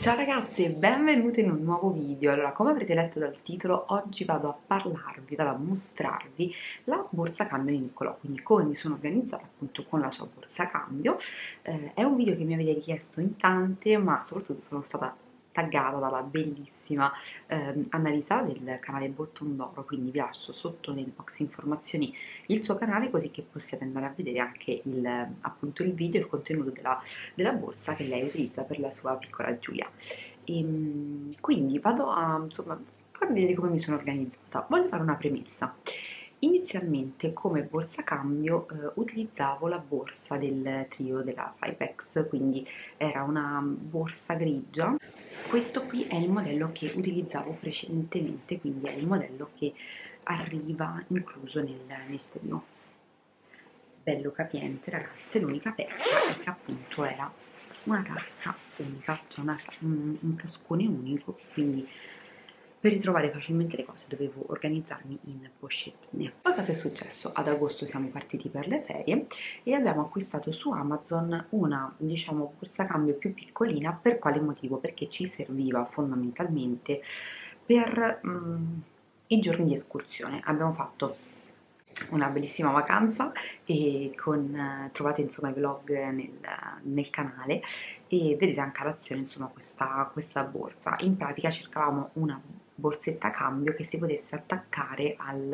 Ciao ragazzi e benvenuti in un nuovo video. Allora, come avrete letto dal titolo, oggi vado a mostrarvi la borsa cambio di Niccolò, quindi come mi sono organizzata appunto con la sua borsa cambio. È un video che mi avete richiesto in tante, ma soprattutto sono stata taggata dalla bellissima Annalisa del canale Bottone d'Oro, quindi vi lascio sotto nel box informazioni il suo canale così che possiate andare a vedere anche appunto il video, il contenuto della borsa che lei utilizza per la sua piccola Giulia. Quindi vado a insomma farvi vedere come mi sono organizzata. Voglio fare una premessa. Inizialmente come borsa cambio utilizzavo la borsa del trio della Cypex, quindi era una borsa grigia. Questo qui è il modello che utilizzavo precedentemente, quindi è il modello che arriva incluso nel trio. Bello capiente ragazze, l'unica pecca è che appunto era una tasca unica, cioè un tascone unico, quindi per ritrovare facilmente le cose dovevo organizzarmi in pochettine. Poi cosa è successo? Ad agosto siamo partiti per le ferie e abbiamo acquistato su Amazon una, diciamo, borsa cambio più piccolina. Per quale motivo? Perché ci serviva fondamentalmente per i giorni di escursione. Abbiamo fatto una bellissima vacanza e trovate insomma i vlog nel canale e vedete anche all'azione insomma questa borsa. In pratica cercavamo una borsetta cambio che si potesse attaccare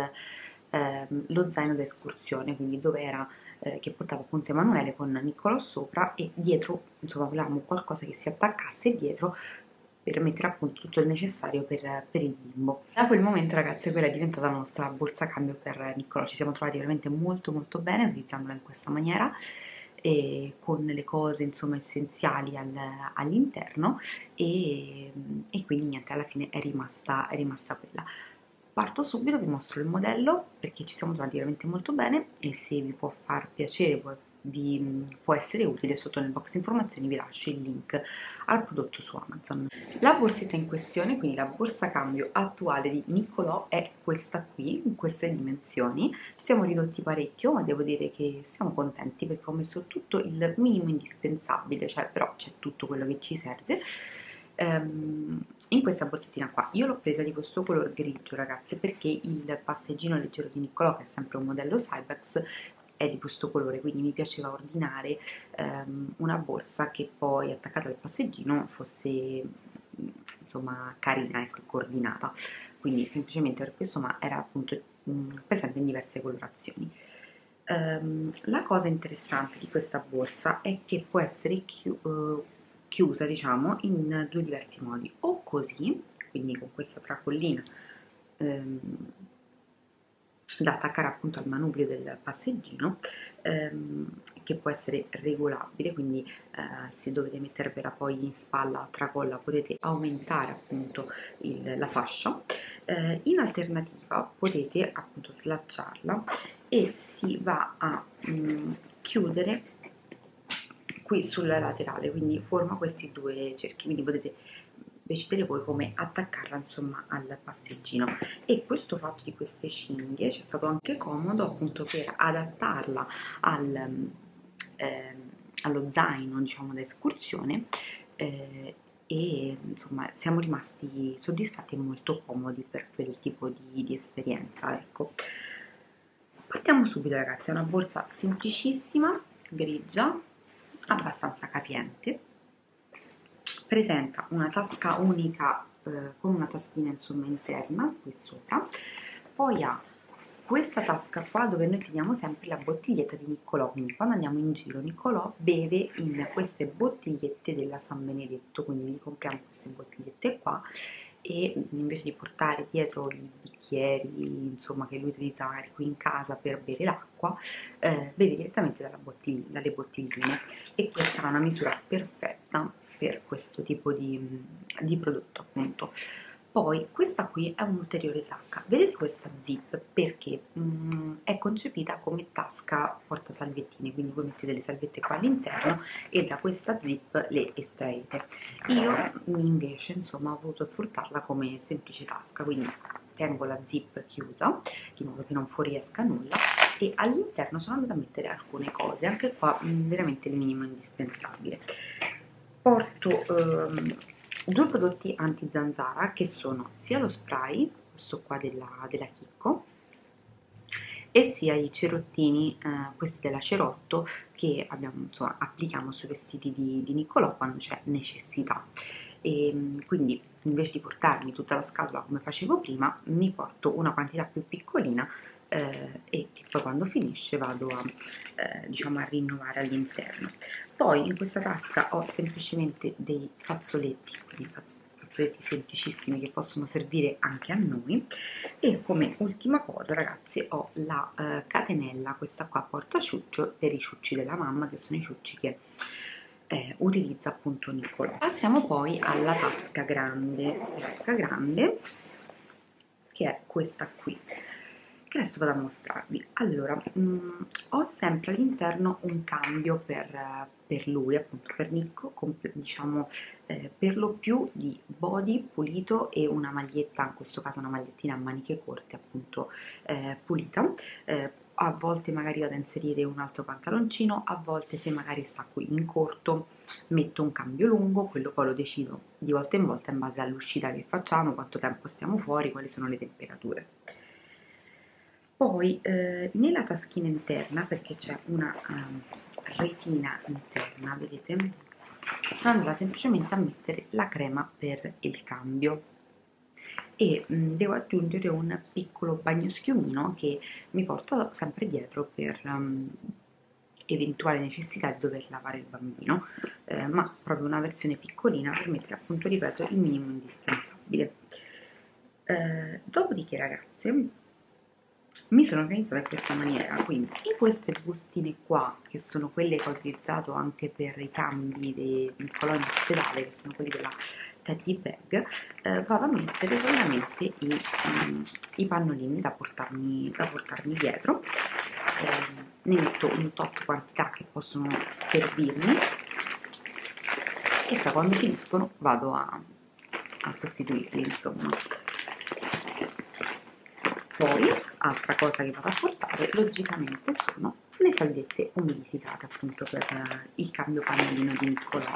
allo zaino da escursione, quindi dove era che portava appunto Emanuele con Niccolò sopra, e dietro insomma volevamo qualcosa che si attaccasse dietro per mettere appunto tutto il necessario per il bimbo. Da quel momento ragazzi quella è diventata la nostra borsa cambio per Niccolò, ci siamo trovati veramente molto molto bene utilizzandola in questa maniera e con le cose insomma essenziali all'interno e quindi niente, alla fine è rimasta quella. Parto subito, vi mostro il modello perché ci siamo trovati veramente molto bene e se vi può far piacere, vi può essere utile, sotto nel box informazioni vi lascio il link al prodotto su Amazon. La borsetta in questione, quindi la borsa cambio attuale di Niccolò, è questa qui, in queste dimensioni. Ci siamo ridotti parecchio, ma devo dire che siamo contenti perché ho messo tutto il minimo indispensabile, cioè però c'è tutto quello che ci serve. In questa borsettina qua io l'ho presa di questo color grigio ragazzi perché il passeggino leggero di Niccolò, che è sempre un modello Cybex, è di questo colore, quindi mi piaceva ordinare una borsa che poi attaccata al passeggino fosse insomma carina, ecco, coordinata, quindi semplicemente per questo, ma era appunto presente in diverse colorazioni. La cosa interessante di questa borsa è che può essere chiusa diciamo in due diversi modi, o così, quindi con questa tracollina da attaccare appunto al manubrio del passeggino, che può essere regolabile, quindi se dovete mettervela poi in spalla a tracolla potete aumentare appunto la fascia. In alternativa potete appunto slacciarla e si va a chiudere qui sulla laterale, quindi forma questi due cerchi, quindi potete decidere voi come attaccarla insomma al passeggino. E questo fatto di queste cinghie ci è stato anche comodo appunto per adattarla allo zaino diciamo da escursione, e insomma siamo rimasti soddisfatti e molto comodi per quel tipo di esperienza, ecco. Partiamo subito ragazzi, è una borsa semplicissima, grigia, abbastanza capiente, presenta una tasca unica con una taschina insomma interna qui sopra, poi ha questa tasca qua dove noi teniamo sempre la bottiglietta di Niccolò, quindi quando andiamo in giro Niccolò beve in queste bottigliette della San Benedetto, quindi compriamo queste bottigliette qua e invece di portare dietro i bicchieri insomma che lui utilizza magari qui in casa per bere l'acqua, beve direttamente dalle bottigline, e questa è una misura perfetta per questo tipo di prodotto appunto. Poi questa qui è un'ulteriore sacca, vedete questa zip perché è concepita come tasca porta salviettine, quindi voi mettete le salvette qua all'interno e da questa zip le estraete. Io invece insomma ho voluto sfruttarla come semplice tasca, quindi tengo la zip chiusa in modo che non fuoriesca nulla e all'interno sono andata a mettere alcune cose, anche qua veramente il minimo indispensabile. Porto due prodotti anti-zanzara che sono sia lo spray, questo qua della Chicco, e sia i cerottini, questi della Cerotto, che abbiamo, insomma, applichiamo sui vestiti di Niccolò quando c'è necessità. E quindi invece di portarmi tutta la scatola come facevo prima, mi porto una quantità più piccolina e che poi quando finisce vado a, diciamo, a rinnovare all'interno. Poi in questa tasca ho semplicemente dei fazzoletti, quindi fazzoletti semplicissimi che possono servire anche a noi, e come ultima cosa, ragazzi, ho la catenella, questa qua porta ciuccio per i ciucci della mamma, che sono i ciucci che utilizza appunto Niccolò. Passiamo poi alla tasca grande, che è questa qui, che adesso vado a mostrarvi. Allora, ho sempre all'interno un cambio per lui, appunto per Nicco, diciamo per lo più di body pulito e una maglietta, in questo caso una magliettina a maniche corte, appunto pulita. A volte magari vado a inserire un altro pantaloncino, a volte se magari sta qui in corto metto un cambio lungo, quello poi lo decido di volta in volta in base all'uscita che facciamo, quanto tempo stiamo fuori, quali sono le temperature. Poi nella taschina interna, perché c'è una retina interna, vedete, sono andata semplicemente a mettere la crema per il cambio e devo aggiungere un piccolo bagno schiumino che mi porto sempre dietro per eventuale necessità di dover lavare il bambino, ma proprio una versione piccolina per mettere, appunto, ripeto, il minimo indispensabile. Dopodiché, ragazze, mi sono organizzata in questa maniera, quindi in queste bustine qua, che sono quelle che ho utilizzato anche per i cambi dei coloni ospedale, che sono quelli della teddy bag, vado a mettere solamente i pannolini da portarmi dietro. Ne metto un tot quantità che possono servirmi e poi quando finiscono vado a sostituirli, insomma. Poi, altra cosa che vado a portare, logicamente, sono le salviette umidificate, appunto per il cambio pannolino di Niccolò.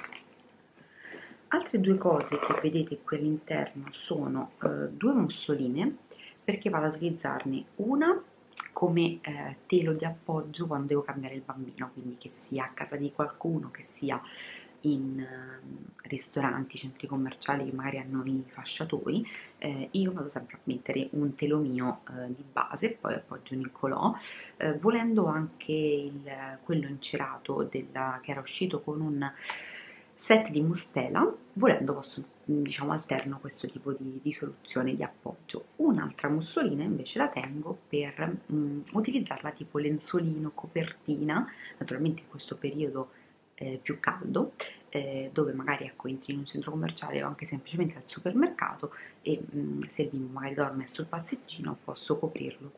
Altre due cose che vedete qui all'interno sono due mussoline, perché vado ad utilizzarne una come telo di appoggio quando devo cambiare il bambino, quindi che sia a casa di qualcuno, che sia in ristoranti, centri commerciali che magari hanno i fasciatori, io vado sempre a mettere un telo mio di base, poi appoggio Niccolò, volendo anche quello incerato che era uscito con un set di mustela, volendo posso, diciamo, alterno questo tipo di soluzione di appoggio. Un'altra mussolina invece la tengo per utilizzarla tipo lenzuolino, copertina, naturalmente in questo periodo più caldo, dove magari, ecco, entri in un centro commerciale o anche semplicemente al supermercato e se il bimbo magari dorme sul passeggino posso coprirlo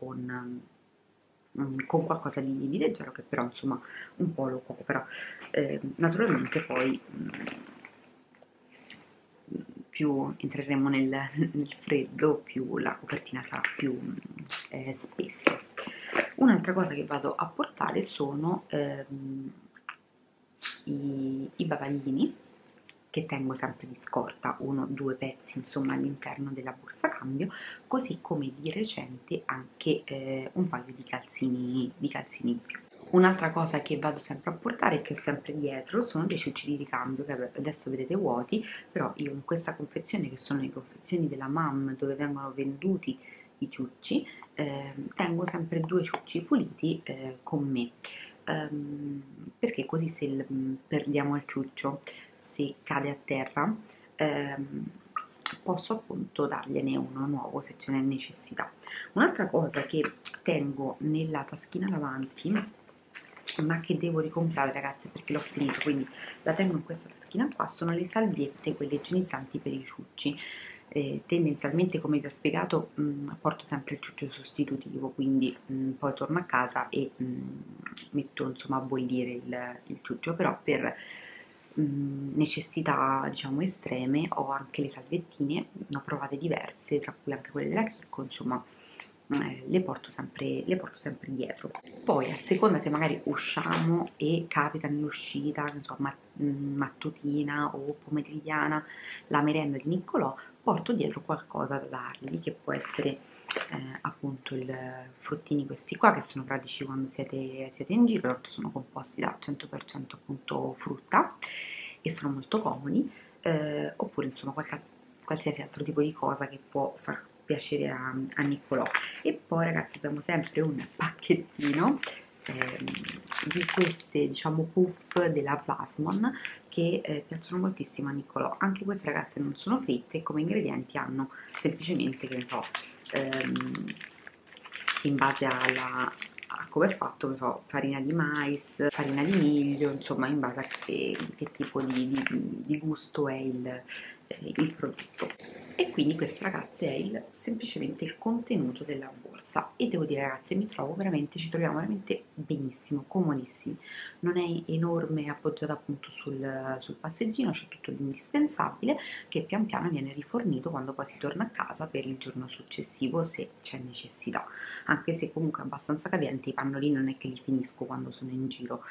con qualcosa di leggero, che però insomma un po' lo copra. Naturalmente poi più entreremo nel freddo, più la copertina sarà più spessa. Un'altra cosa che vado a portare sono i bagaglini, che tengo sempre di scorta, uno o due pezzi insomma all'interno della borsa cambio, così come di recente anche un paio di calzini in più. Un'altra cosa che vado sempre a portare e che ho sempre dietro sono dei ciucci di ricambio che adesso vedete vuoti, però io in questa confezione, che sono le confezioni della MAM dove vengono venduti i ciucci, tengo sempre due ciucci puliti con me, perché così se perdiamo il ciuccio, se cade a terra, posso appunto dargliene uno nuovo se ce n'è necessità. Un'altra cosa che tengo nella taschina davanti, ma che devo ricomprare, ragazzi, perché l'ho finito, quindi la tengo in questa taschina qua, sono le salviette, quelle igienizzanti per i ciucci. Tendenzialmente, come vi ho spiegato, porto sempre il ciuccio sostitutivo, quindi poi torno a casa e metto insomma a bollire il ciuccio, però per necessità, diciamo, estreme ho anche le salviettine, ne ho provate diverse, tra cui anche quelle della Chicco, insomma le porto sempre dietro. Poi a seconda se magari usciamo e capita nell'uscita, insomma, mattutina o pomeridiana, la merenda di Niccolò, porto dietro qualcosa da dargli, che può essere appunto i fruttini questi qua, che sono pratici quando siete in giro, perché sono composti da 100% appunto frutta e sono molto comodi, oppure insomma qualsiasi altro tipo di cosa che può far piacere a Niccolò. E poi ragazzi abbiamo sempre un pacchettino di queste, diciamo, puff della Plasmon che piacciono moltissimo a Niccolò. Anche queste ragazze non sono fritte e come ingredienti hanno semplicemente, che ne so, in base a come è fatto, che so, farina di mais, farina di miglio, insomma in base a che tipo di gusto è il prodotto. E quindi questo ragazzi è semplicemente il contenuto della borsa e devo dire ragazzi ci troviamo veramente benissimo, comodissimi, non è enorme, è appoggiata appunto sul passeggino, c'è tutto l'indispensabile che pian piano viene rifornito quando poi si torna a casa per il giorno successivo se c'è necessità, anche se comunque è abbastanza capiente, i pannolini non è che li finisco quando sono in giro.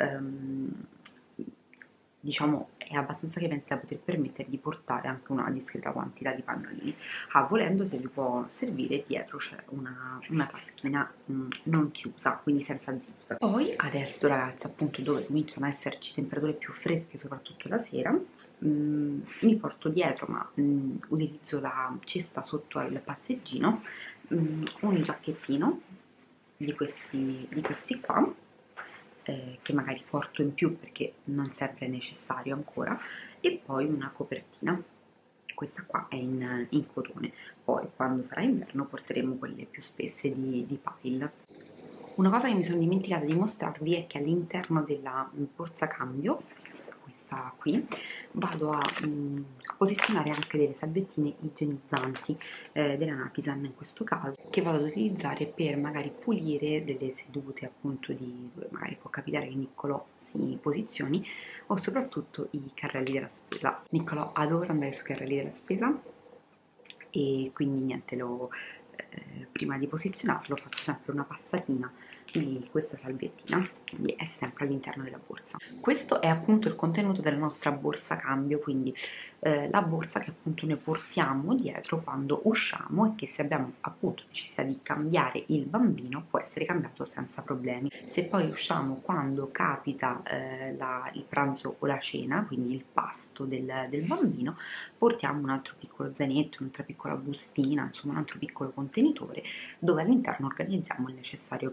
Diciamo è abbastanza capiente da poter permettere di portare anche una discreta quantità di pannolini. Volendo se vi può servire dietro c'è una taschina non chiusa, quindi senza zip. Poi adesso ragazzi appunto dove cominciano a esserci temperature più fresche soprattutto la sera, mi porto dietro, ma utilizzo la cesta sotto al passeggino, un giacchettino di questi qua, che magari porto in più perché non sempre è necessario ancora, e poi una copertina. Questa qua è in cotone, poi quando sarà inverno porteremo quelle più spesse di pile. Una cosa che mi sono dimenticata di mostrarvi è che all'interno della borsa cambio, questa qui, vado a posizionare anche delle salvettine igienizzanti della Napisan in questo caso, che vado ad utilizzare per magari pulire delle sedute appunto dove magari può capitare che Niccolò si posizioni, o soprattutto i carrelli della spesa. Niccolò adora andare sui carrelli della spesa e quindi niente, prima di posizionarlo faccio sempre una passatina di questa salviettina, quindi è sempre all'interno della borsa. Questo è appunto il contenuto della nostra borsa cambio, quindi la borsa che appunto noi portiamo dietro quando usciamo e che se abbiamo appunto necessità di cambiare il bambino può essere cambiato senza problemi. Se poi usciamo quando capita il pranzo o la cena, quindi il pasto del bambino, portiamo un altro piccolo zainetto, un'altra piccola bustina, insomma un altro piccolo contenitore dove all'interno organizziamo il necessario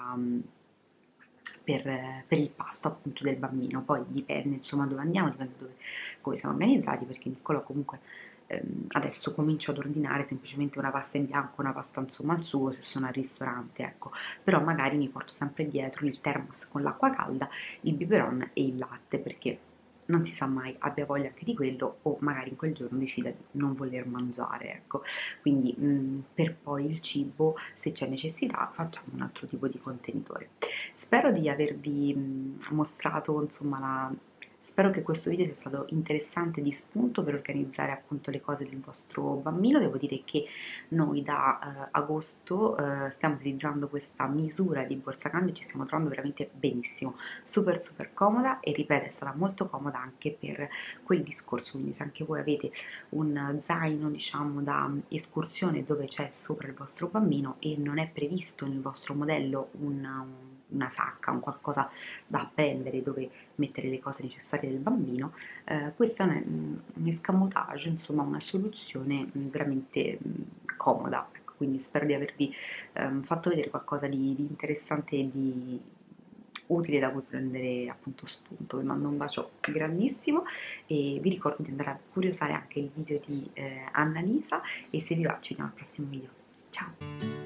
per il pasto appunto del bambino. Poi dipende insomma dove andiamo, dipende come siamo organizzati, perché Niccolò comunque adesso comincio ad ordinare semplicemente una pasta in bianco, una pasta insomma al sugo se sono al ristorante, ecco, però magari mi porto sempre dietro il thermos con l'acqua calda, il biberon e il latte, perché non si sa mai, abbia voglia anche di quello o magari in quel giorno decida di non voler mangiare, ecco. Quindi per poi il cibo, se c'è necessità, facciamo un altro tipo di contenitore. Spero di avervi mostrato, insomma, spero che questo video sia stato interessante di spunto per organizzare appunto le cose del vostro bambino. Devo dire che noi da agosto stiamo utilizzando questa misura di borsa cambio e ci stiamo trovando veramente benissimo, super super comoda e ripeto è stata molto comoda anche per quel discorso, quindi se anche voi avete un zaino diciamo da escursione dove c'è sopra il vostro bambino e non è previsto nel vostro modello una sacca, un qualcosa da appendere dove mettere le cose necessarie del bambino, questo è un escamotage, insomma una soluzione veramente comoda, ecco, quindi spero di avervi fatto vedere qualcosa di interessante e di utile da cui prendere appunto spunto. Vi mando un bacio grandissimo e vi ricordo di andare a curiosare anche il video di Annalisa e se vi va ci vediamo al prossimo video. Ciao!